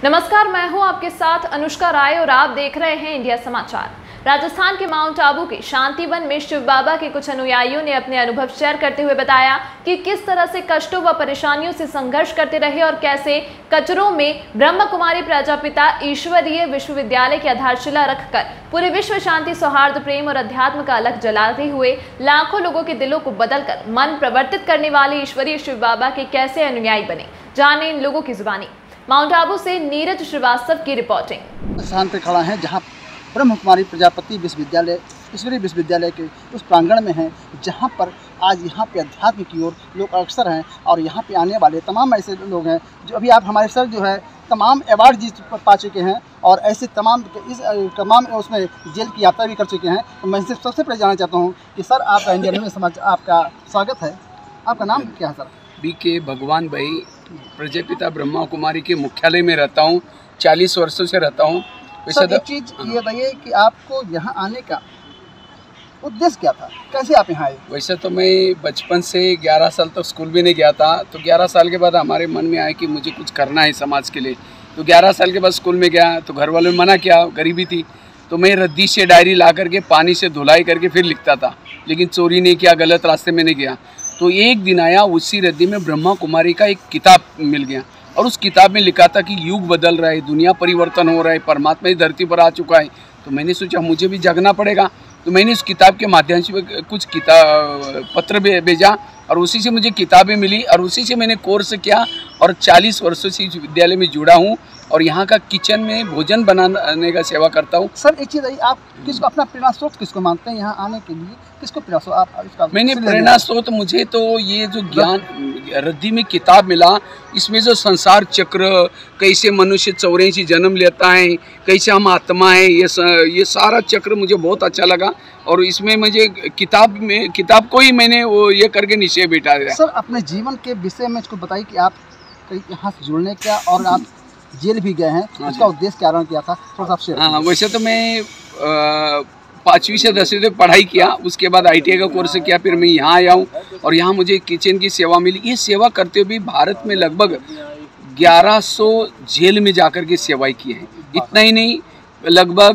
नमस्कार, मैं हूं आपके साथ अनुष्का राय और आप देख रहे हैं इंडिया समाचार। राजस्थान के माउंट आबू के शांतिवन में शिव बाबा के कुछ अनुयायियों ने अपने अनुभव शेयर करते हुए बताया कि किस तरह से कष्टों व परेशानियों से संघर्ष करते रहे और कैसे कचरों में ब्रह्म कुमारी प्रजापिता ईश्वरीय विश्वविद्यालय की आधारशिला रखकर पूरे विश्व शांति, सौहार्द, प्रेम और अध्यात्म का अलख जलाते हुए लाखों लोगों के दिलों को बदलकर मन परिवर्तित करने वाले ईश्वरीय शिव बाबा के कैसे अनुयायी बने। जाने इन लोगों की जुबानी। माउंट आबू से नीरज श्रीवास्तव की रिपोर्टिंग। स्थान पे खड़ा है जहाँ ब्रह्म कुमारी प्रजापति विश्वविद्यालय, ईश्वरीय विश्वविद्यालय के उस प्रांगण में हैं, जहाँ पर आज यहाँ पे अध्यात्म की ओर लोग अक्सर हैं और यहाँ पे आने वाले तमाम ऐसे लोग हैं जो अभी आप हमारे सर जो है तमाम अवार्ड जीत पा चुके हैं और ऐसे तमाम उसमें जेल की यात्रा भी कर चुके हैं। तो मैं इनसे सबसे पहले जानना चाहता हूँ कि सर आपका इंडिया में समाचार आपका स्वागत है। आपका नाम क्या है सर? BK भगवान भाई, प्रजापिता ब्रह्मा कुमारी के मुख्यालय में रहता हूँ, 40 वर्षों से रहता हूँ। सर एक चीज़ ये बताइए कि आपको यहाँ आने का उद्देश्य क्या था, कैसे आप यहाँ आए? वैसे तो मैं बचपन से 11 साल तक स्कूल भी नहीं गया था, तो 11 साल के बाद हमारे मन में आया कि मुझे कुछ करना है समाज के लिए। तो 11 साल के बाद स्कूल में गया तो घर वालों ने मना किया, गरीबी थी, तो मैं रद्दी से डायरी ला करके पानी से धुलाई करके फिर लिखता था, लेकिन चोरी नहीं किया, गलत रास्ते में नहीं गया। तो एक दिन आया, उसी रद्दी में ब्रह्मा कुमारी का एक किताब मिल गया और उस किताब में लिखा था कि युग बदल रहा है, दुनिया परिवर्तन हो रहा है, परमात्मा इस धरती पर आ चुका है। तो मैंने सोचा मुझे भी जगना पड़ेगा, तो मैंने उस किताब के माध्यम से कुछ पत्र भेजा और उसी से मुझे किताबें मिली और उसी से मैंने कोर्स किया और 40 वर्षों से इस विद्यालय में जुड़ा हूँ और यहाँ का किचन में भोजन बनाने का सेवा करता हूँ। सर एक चीज़, आप किसको अपना प्रेरणा स्रोत किसको मानते हैं यहाँ आने के लिए? किसको प्रेरणा स्रोत आप इसका? मैंने प्रेरणा स्रोत मुझे तो ये जो ज्ञान रद्दी में किताब मिला, इसमें जो संसार चक्र, कैसे मनुष्य 84 जन्म लेता है, कैसे हम आत्मा है, ये सारा चक्र मुझे बहुत अच्छा लगा और इसमें मुझे किताब को ही मैंने वो ये करके नीचे बैठा दिया। सर अपने जीवन के विषय में इसको बताइए कि आप यहाँ से जुड़ने क्या और आप जेल भी गए हैं, उसका उद्देश्य क्या किया था थोड़ा सा? हाँ, वैसे तो मैं 5वीं से 10वीं तक पढ़ाई किया, उसके बाद ITI का कोर्स किया, फिर मैं यहाँ आया हूँ और यहाँ मुझे किचन की सेवा मिली। ये सेवा करते हुए भी भारत में लगभग 1100 जेल में जाकर के सेवाएं की है। इतना ही नहीं, लगभग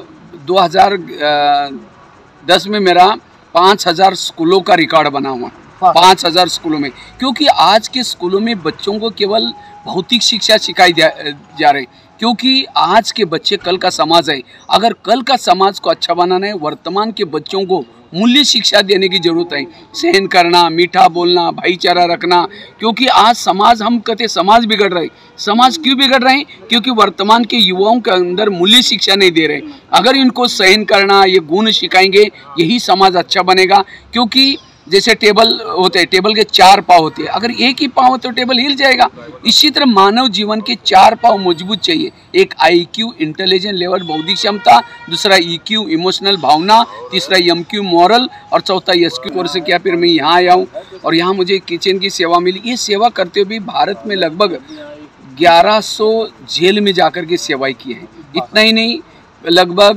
2010 में मेरा 5000 स्कूलों का रिकॉर्ड बना हुआ, 5000 स्कूलों में, क्योंकि आज के स्कूलों में बच्चों को केवल भौतिक शिक्षा सिखाई जा रही, क्योंकि आज के बच्चे कल का समाज है। अगर कल का समाज को अच्छा बनाना है, वर्तमान के बच्चों को मूल्य शिक्षा देने की जरूरत है। सहन करना, मीठा बोलना, भाईचारा रखना, क्योंकि आज समाज, हम कहते समाज बिगड़ रहे। समाज क्यों बिगड़ रहे हैं? क्योंकि वर्तमान के युवाओं के अंदर मूल्य शिक्षा नहीं दे रहे। अगर इनको सहन करना, ये गुण सिखाएंगे, यही समाज अच्छा बनेगा। क्योंकि जैसे टेबल होते हैं, टेबल के 4 पाँव होते हैं, अगर एक ही पाँव हो तो टेबल हिल जाएगा। इसी तरह मानव जीवन के 4 पाँव मजबूत चाहिए। एक IQ इंटेलिजेंस लेवल, बौद्धिक क्षमता, दूसरा EQ इमोशनल भावना, तीसरा MQ मॉरल और चौथा SQ कोर्स किया, फिर मैं यहाँ आया हूँ और यहाँ मुझे किचन की सेवा मिली। ये सेवा करते हुए भी भारत में लगभग 1100 जेल में जाकर के सेवाएं की है। इतना ही नहीं, लगभग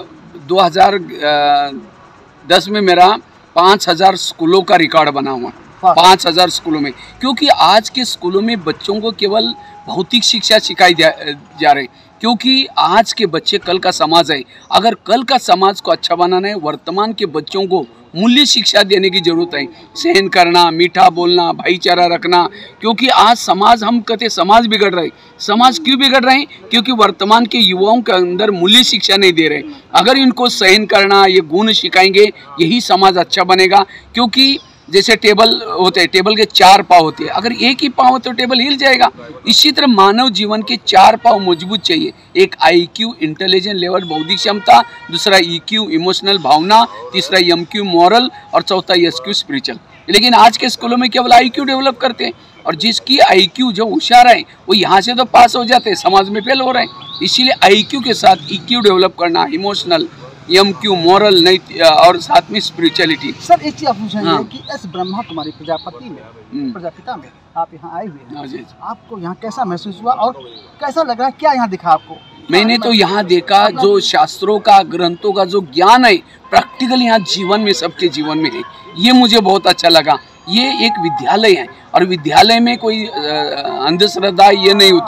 2010 में मेरा 5000 स्कूलों का रिकॉर्ड बना हुआ, 5000 स्कूलों में, क्योंकि आज के स्कूलों में बच्चों को केवल भौतिक शिक्षा सिखाई जा रही, क्योंकि आज के बच्चे कल का समाज है। अगर कल का समाज को अच्छा बनाना है, वर्तमान के बच्चों को मूल्य शिक्षा देने की जरूरत है। सहन करना, मीठा बोलना, भाईचारा रखना, क्योंकि आज समाज, हम कहते समाज बिगड़ रहे। समाज क्यों बिगड़ रहे हैं? क्योंकि वर्तमान के युवाओं के अंदर मूल्य शिक्षा नहीं दे रहे। अगर इनको सहन करना, ये गुण सिखाएंगे, यही समाज अच्छा बनेगा। क्योंकि जैसे टेबल होते हैं, टेबल के 4 पाँव होते हैं, अगर एक ही पाँव हो तो टेबल हिल जाएगा। इसी तरह मानव जीवन के 4 पाँव मजबूत चाहिए। एक IQ इंटेलिजेंस लेवल, बौद्धिक क्षमता, दूसरा EQ इमोशनल भावना, तीसरा MQ मॉरल और चौथा SQ स्पिरिचुअल। लेकिन आज के स्कूलों में केवल IQ डेवलप करते हैं और जिसकी IQ जो होशियार है वो यहाँ से तो पास हो जाते हैं, समाज में फेल हो रहे हैं। इसीलिए IQ के साथ EQ डेवलप करना, इमोशनल, MQ मॉरल नहीं और साथ में स्पिरिचुअलिटी। सर एक चीज आप पूछेंगे कि इस ब्रह्मा कुमारी प्रजापति में, प्रजापिता में आप यहाँ आए हुए हैं, आपको यहाँ कैसा महसूस हुआ और कैसा लग रहा है, क्या यहाँ दिखा आपको? मैंने तो यहाँ देखा जो शास्त्रों का, ग्रंथों का जो ज्ञान है, प्रैक्टिकल यहाँ जीवन में, सबके जीवन में है। ये मुझे बहुत अच्छा लगा। ये एक विद्यालय है और विद्यालय में कोई अंधश्रद्धा ये नहीं होती।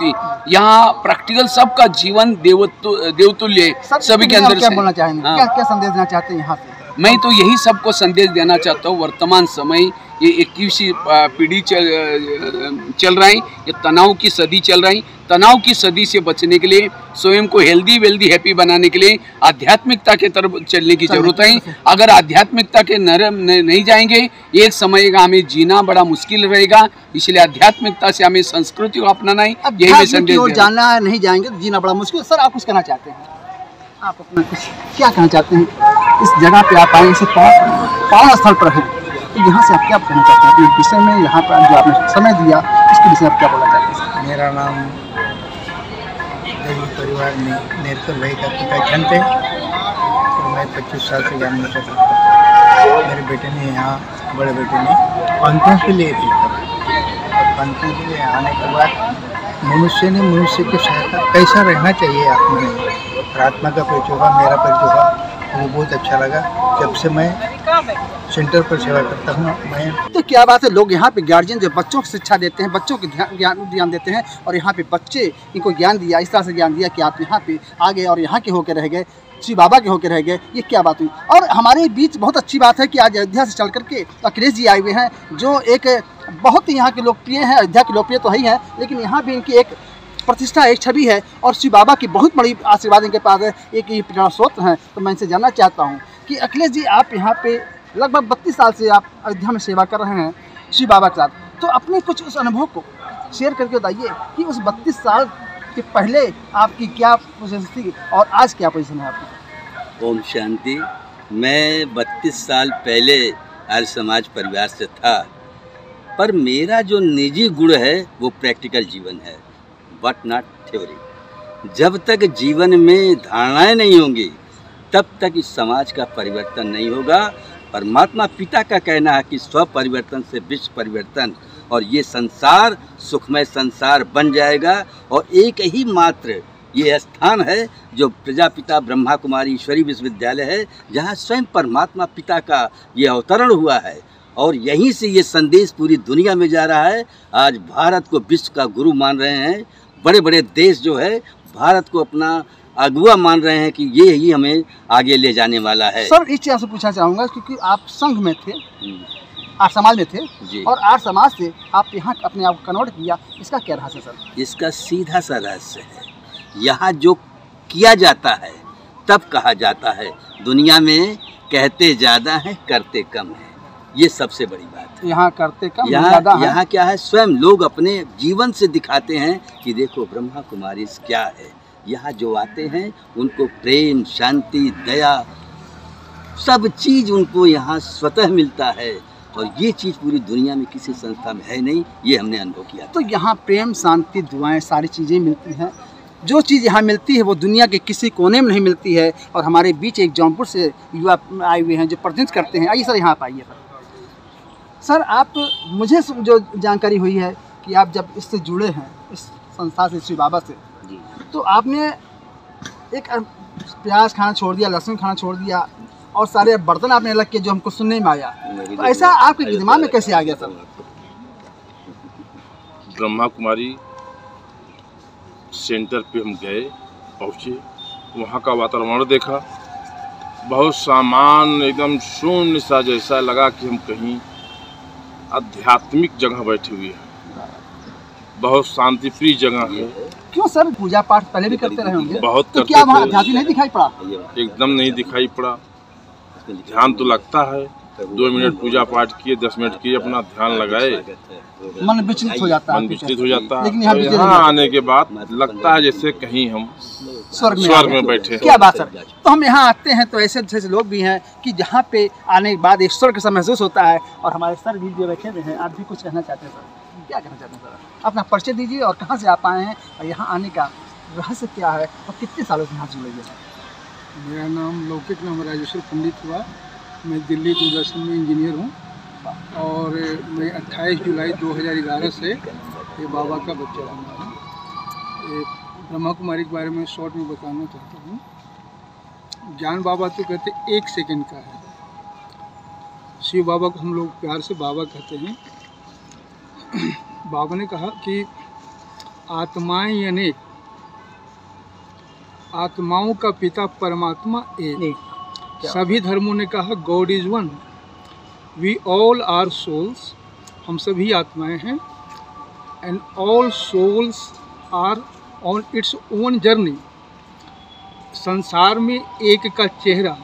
यहाँ प्रैक्टिकल सबका जीवन देवतुल्य है, सभी के अंदर क्या बोलना चाहेंगे? क्या संदेश देना चाहते हैं यहाँ से? मैं तो यही सबको संदेश देना चाहता हूँ। वर्तमान समय ये 21वीं पीढ़ी चल रही, ये तनाव की सदी चल रही। तनाव की सदी से बचने के लिए, स्वयं को हेल्दी वेल्दी हैप्पी बनाने के लिए आध्यात्मिकता के तरफ चलने की जरूरत है। अगर आध्यात्मिकता के नरम नहीं जाएंगे, एक समय का हमें जीना बड़ा मुश्किल रहेगा। इसलिए आध्यात्मिकता से हमें संस्कृति को अपनाना है, यही मैं संदेश जाना नहीं जाएंगे तो जीना बड़ा मुश्किल। सर, आप कुछ कहना चाहते हैं? आप अपना कुछ क्या कहना चाहते हैं? इस जगह पे आप आए, इसे पावन स्थल पर है, तो यहाँ से आप क्या कहना चाहते हैं अपने विषय में? यहाँ पर जो आपने समय दिया, इसके विषय में आप क्या बोलना चाहते हैं? मेरा नाम देवी परिवार में नेरकर भाई का पिता खंत है और मैं 25 साल से ज्ञान में कर रहा हूँ। मेरे बेटे ने यहाँ, बड़े बेटे ने पंथों के लिए थी, और पंथों के लिए आने के बाद मनुष्य ने मनुष्य की सहायता कैसा रहना चाहिए आत्मा में, और आत्मा का परिचय होगा, मेरा परिचय होगा, वो बहुत अच्छा लगा। जब से मैं सेंटर पर सेवा करता हूँ मैं। तो क्या बात है, लोग यहाँ पे गार्जियन जो बच्चों को शिक्षा देते हैं, बच्चों को ज्ञान देते हैं, और यहाँ पे बच्चे इनको ज्ञान दिया, इस तरह से ज्ञान दिया कि आप यहाँ पे आ गए और यहाँ के होकर रह गए, श्री बाबा के होकर रह गए। ये क्या बात हुई? और हमारे बीच बहुत अच्छी बात है कि आज अयोध्या से चल करके अखिलेश जी आए हुए हैं, जो एक बहुत ही यहाँ के लोकप्रिय हैं। अयोध्या के लोकप्रिय तो है ही है, लेकिन यहाँ भी इनकी एक प्रतिष्ठा, एक छवि है, और श्री बाबा की बहुत बड़ी आशीर्वाद इनके पास है, एक ये प्रेरणा स्रोत हैं। तो मैं इनसे जानना चाहता हूँ कि अखिलेश जी, आप यहाँ पे लगभग 32 साल से आप अयोध्या में सेवा कर रहे हैं श्री बाबा के साथ, तो अपने कुछ उस अनुभव को शेयर करके बताइए कि उस 32 साल के पहले आपकी क्या पोजीशन थी और आज क्या पोजीशन है आपकी? ओम शांति। मैं 32 साल पहले आर्य समाज परिवार से था, पर मेरा जो निजी गुण है वो प्रैक्टिकल जीवन है, बट नॉट थ्योरी। जब तक जीवन में धारणाएं नहीं होंगी, तब तक इस समाज का परिवर्तन नहीं होगा। परमात्मा पिता का कहना है कि स्व परिवर्तन से विश्व परिवर्तन, और ये संसार सुखमय संसार बन जाएगा। और एक ही मात्र ये स्थान है जो प्रजापिता ब्रह्मा कुमारी ईश्वरी विश्वविद्यालय है, जहाँ स्वयं परमात्मा पिता का ये अवतरण हुआ है, और यहीं से ये संदेश पूरी दुनिया में जा रहा है। आज भारत को विश्व का गुरु मान रहे हैं, बड़े बड़े देश जो है भारत को अपना अगुआ मान रहे हैं कि ये ही हमें आगे ले जाने वाला है। सर, इस चीज़ से पूछना चाहूँगा, क्योंकि आप संघ में थे, आर्य समाज में थे जी, और आर्य समाज से आप यहाँ अपने आप को कन्वर्ट किया, इसका क्या रहस्य सर? इसका सीधा सा रहस्य है, यहाँ जो किया जाता है तब कहा जाता है। दुनिया में कहते ज़्यादा है, करते कम है, ये सबसे बड़ी बात है। यहाँ करते कम, यहाँ क्या है, स्वयं लोग अपने जीवन से दिखाते हैं कि देखो ब्रह्मा कुमारी क्या है। यहाँ जो आते हैं उनको प्रेम, शांति, दया, सब चीज़ उनको यहाँ स्वतः मिलता है, और ये चीज़ पूरी दुनिया में किसी संस्था में है नहीं, ये हमने अनुभव किया। तो यहाँ प्रेम, शांति, दुआएं, सारी चीज़ें मिलती हैं। जो चीज़ यहाँ मिलती है वो दुनिया के किसी कोने में नहीं मिलती है। और हमारे बीच एक जौनपुर से युवा आए हुए हैं जो प्रतिनिधित्व करते हैं। आइए सर, यहाँ पर आइए सर। आप, मुझे जो जानकारी हुई है कि आप जब इससे जुड़े हैं, इस संस्था से, श्री बाबा से, तो आपने एक प्याज खाना छोड़ दिया, लहसुन खाना छोड़ दिया, और सारे बर्तन आपने अलग किए, जो हमको सुनने में आया। तो ऐसा आपके दिमाग में कैसे आ गया सर? ब्रह्मा कुमारी सेंटर पे हम गए, पहुँचे, वहाँ का वातावरण देखा, बहुत सामान एकदम शून्य सा, जैसा लगा कि हम कहीं आध्यात्मिक जगह बैठे हुए हैं। बहुत शांतिप्रिय जगह है। क्यों सर, पूजा पाठ पहले भी करते रहे होंगे? बहुत। तो क्या वहाँ अध्यात्म नहीं दिखाई पड़ा? एकदम नहीं दिखाई पड़ा। ध्यान तो लगता है, 2 मिनट पूजा पाठ किए, 10 मिनट किए, अपना ध्यान लगाए, मन विचलित हो जाता है। मन विचलित हो जाता है। लेकिन यहाँ आने के बाद लगता है जैसे कहीं हम स्वर्ग में बैठे। क्या बात सर। तो हम यहाँ आते हैं तो ऐसे जैसे लोग भी हैं कि जहाँ पे आने के बाद एक स्वर्ग सा महसूस होता है। और हमारे सर भी जो बैठे हुए हैं, आप भी कुछ कहना चाहते हैं सर? क्या कहना चाहते हैं सर? अपना परिचय दीजिए और कहाँ से आप आए हैं और यहाँ आने का रहस्य क्या है और कितने सालों से यहाँ जुड़े हैं? मेरा नाम लौकिक नाम राजेश्वर पंडित हुआ। मैं दिल्ली दूरदर्शन में इंजीनियर हूँ, और मैं 28 जुलाई 2011 से ये बाबा का बच्चा बना हूँ। ब्रह्मा कुमारी के बारे में शॉर्ट में बताना चाहता हूँ। ज्ञान बाबा तो कहते 1 सेकंड का है, शिव बाबा को हम लोग प्यार से बाबा कहते हैं। बाबा ने कहा कि आत्माएं अनेक आत्माओं का पिता परमात्मा एक। सभी धर्मों ने कहा God is one. We all are souls, हम सभी आत्माएं हैं। And all souls are on its own journey. संसार में एक का चेहरा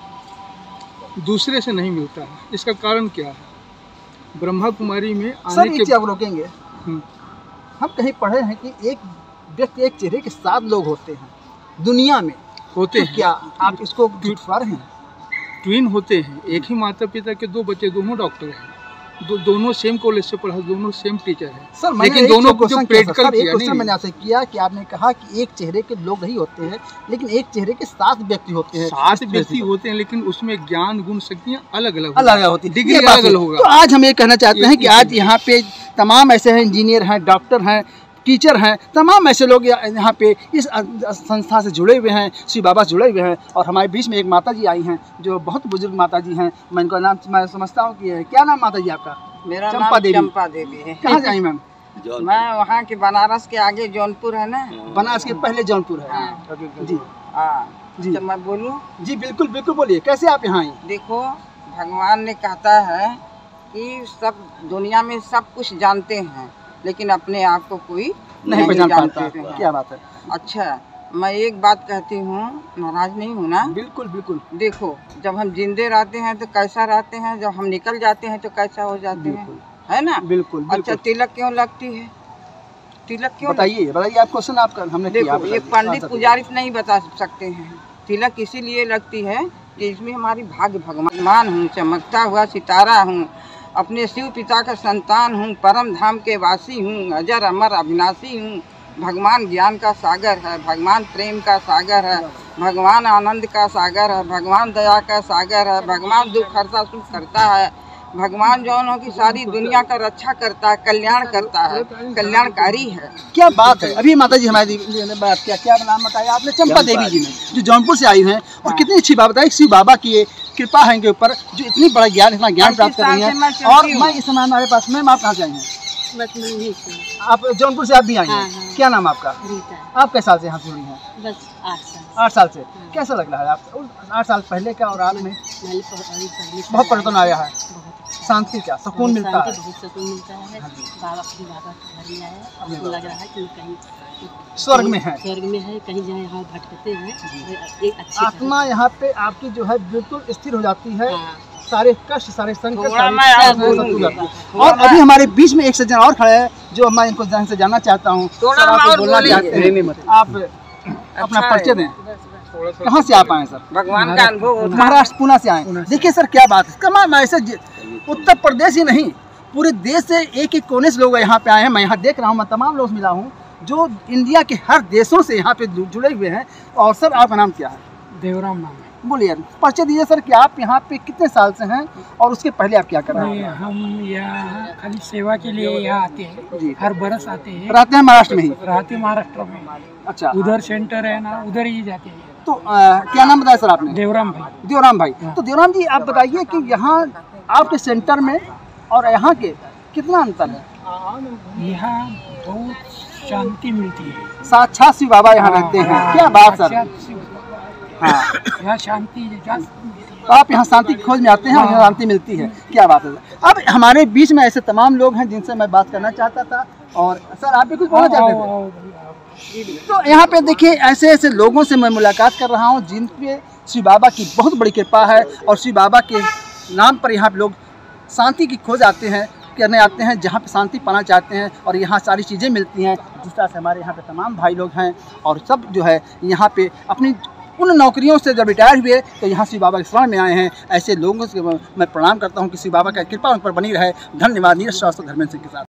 दूसरे से नहीं मिलता है। इसका कारण क्या है? ब्रह्मा कुमारी में आने के आप रोकेंगे। हम कहीं पढ़े हैं कि एक व्यक्ति एक चेहरे के 7 लोग होते हैं दुनिया में, होते हैं। क्या आप इसको झुठला रहे हैं? ट्विन होते हैं, एक ही माता पिता के 2 बच्चे, दोनों डॉक्टर हैं, दोनों सेम कॉलेज से पढ़ा, दोनों सेम टीचर हैं। सर लेकिन दोनों को जो प्रैक्टिकल क्वेश्चन मैंने आपसे किया कि आपने कहा कि एक चेहरे के लोग नहीं होते हैं, लेकिन एक चेहरे के 7 व्यक्ति होते हैं। 7 व्यक्ति होते हैं, लेकिन उसमें ज्ञान गुण शक्तियाँ अलग अलग होती है, डिग्री अलग अलग होगा। तो आज हम ये कहना चाहते हैं कि आज यहाँ पे तमाम ऐसे हैं, इंजीनियर हैं, डॉक्टर हैं, टीचर हैं, तमाम ऐसे लोग यहाँ पे इस संस्था से जुड़े हुए हैं, शिव बाबा से जुड़े हुए हैं। और हमारे बीच में एक माता जी आई हैं जो बहुत बुजुर्ग माता जी हैं। मैं इनका नाम मैं समझता हूँ कि क्या नाम माता जी आपका? मेरा चंपा नाम देवी। चंपा देवी है। कहाँ से आई मैम? मैं वहाँ के बनारस के आगे जौनपुर है ना। बनारस के पहले जौनपुर है। जी हाँ जी, तो मैं बोलूँ? जी बिल्कुल बिल्कुल, बोलिए कैसे आप यहाँ आई? देखो, भगवान ने कहता है कि सब दुनिया में सब कुछ जानते हैं, लेकिन अपने आप को कोई नहीं पहचान जानते पाता। हैं। क्या बात है। अच्छा, मैं एक बात कहती हूँ, नाराज नहीं हूँ ना? बिल्कुल बिल्कुल। देखो, जब हम जिंदे रहते हैं तो कैसा रहते हैं, जब हम निकल जाते हैं तो कैसा हो जाते हैं, है ना? बिल्कुल। अच्छा, तिलक क्यों लगती है? तिलक क्यों? बताइए आप क्वेश्चन आपका हमने किया। देखो, ये पंडित पुजारी नहीं बता सकते हैं। तिलक इसीलिए लगती है कि इसमें हमारी भाग्य भगवान हूँ, चमकता हुआ सितारा हूँ, अपने शिव पिता का संतान हूँ, परम धाम के वासी हूँ, अजर अमर अविनाशी हूँ। भगवान ज्ञान का सागर है, भगवान प्रेम का सागर है, भगवान आनंद का सागर है, भगवान दया का सागर है, भगवान दुख हरता सुख करता है, भगवान जौन हो की सारी दुनिया का रक्षा करता है, कल्याण करता है, कल्याणकारी है। क्या बात है। अभी माता जी हमारी ने बात किया, क्या नाम बताया आपने? चंपा देवी जी ने, जो जौनपुर से आई हैं। और कितनी अच्छी बात बताई, शिव बाबा की ये कृपा है इनके ऊपर, जो इतनी बड़ा ज्ञान, इतना ज्ञान प्राप्त कर रही हैं। और मैं इस समय हमारे पास, मैम आप कहाँ से आई हैं? आप जौनपुर से आप भी आई हैं? क्या नाम आपका? आप किस साल से यहाँ जुड़ी हैं? बस 8 साल से। कैसा लग रहा है आपको 8 साल पहले का और आज में? बहुत परिवर्तन आया है। शांति क्या सुकून मिलता है? बहुत सुकून मिलता है। बाबा के घर में आए, अब लग रहा है कि कहीं स्वर्ग में है, स्वर्ग में है। कहीं जहाँ यहाँ भटकते हैं, एक अच्छी आत्मा यहाँ पे आपकी जो है बिल्कुल स्थिर हो जाती है। सारे कष्ट, सारे संकट, और अभी हमारे बीच में एक सज्जन और खड़े हैं जो मैं इनको जान से जानना चाहता हूँ। बोलना चाहते हैं, आप अपना परिचय दें। कहाँ से आप आए सर? भगवान का अनुभव। महाराष्ट्र, पुणे से आए। देखिए सर, क्या बात है। कमाल, ऐसे उत्तर प्रदेश ही नहीं, पूरे देश से एक एक कोने से लोग यहाँ पे आए हैं। मैं यहाँ देख रहा हूँ, मैं तमाम लोग मिला हूँ जो इंडिया के हर देशों से यहाँ पे जुड़े हुए हैं। और सर आपका नाम क्या है? देवराम नाम है। बोलिए, परिचय दीजिए सर कि आप यहाँ पे कितने साल से हैं और उसके पहले आप क्या कर रहे हैं? हम यहाँ खाली सेवा के लिए यहाँ आते हैं जी। हर बरस आते हैं। रहते हैं महाराष्ट्र में ही? रहते महाराष्ट्र में। अच्छा, उधर सेंटर है ना, उधर ही जाते हैं। तो क्या नाम बताया सर आपने? देवराम भाई। देवराम भाई। तो देवराम जी आप बताइए कि यहाँ आपके सेंटर में और यहाँ के कितना अंतर है? यहाँ बहुत शांति मिलती है। साक्षात शिव बाबा यहाँ रहते हैं। क्या बात सर। हाँ, यहाँ शांति। तो आप यहाँ शांति की खोज में आते हैं और यहाँ शांति मिलती है। क्या बात है। अब हमारे बीच में ऐसे तमाम लोग हैं जिनसे मैं बात करना चाहता था। और सर आप भी कुछ बोलना चाहते थे? तो यहाँ पे देखिए, ऐसे ऐसे लोगों से मैं मुलाकात कर रहा हूँ जिन पे शिव बाबा की बहुत बड़ी कृपा है। और शिव बाबा के नाम पर यहाँ पे लोग शांति की खोज करने आते हैं, जहाँ पे शांति पाना चाहते हैं। और यहाँ सारी चीज़ें मिलती हैं। जिस तरह से हमारे यहाँ पे तमाम भाई लोग हैं और सब जो है यहाँ पे अपनी उन नौकरियों से जब रिटायर हुए तो यहाँ शिव बाबा के शरण में आए हैं। ऐसे लोगों से मैं प्रणाम करता हूँ कि शिव बाबा का कृपा उन पर बनी रहे। धन्यवाद। नीरज श्रीवास्तव, धर्मेंद्र सिंह के साथ।